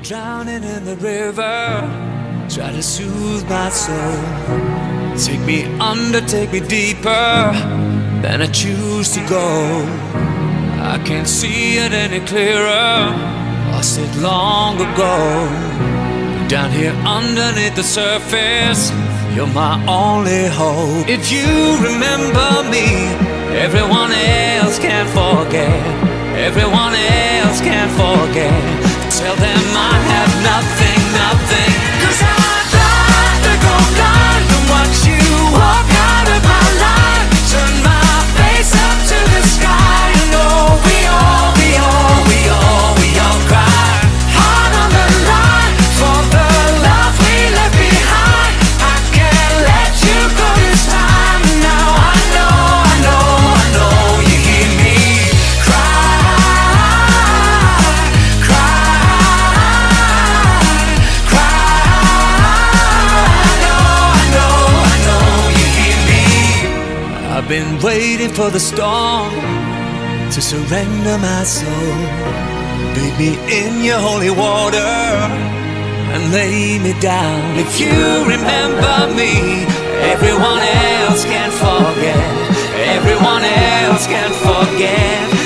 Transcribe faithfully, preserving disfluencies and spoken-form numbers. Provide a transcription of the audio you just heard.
drowning in the river, try to soothe my soul. Take me under, take me deeper than I choose to go. I can't see it any clearer, lost it long ago. But down here underneath the surface, you're my only hope. If you remember me, everyone else can forget. Everyone else can forget. Tell them I have nothing, nothing. Cause I'd rather go blind than watch you walk out of my life. Turn my face up to the sky. You know we all, we all, we all, we all cry. Heart on the line for the love we left behind. I can't let you go this time. Now I know, I know, I know you hear me cry. I've been waiting for the storm to surrender my soul. Bathe me in your holy water and lay me down. If you remember me, everyone else can forget. Everyone else can forget.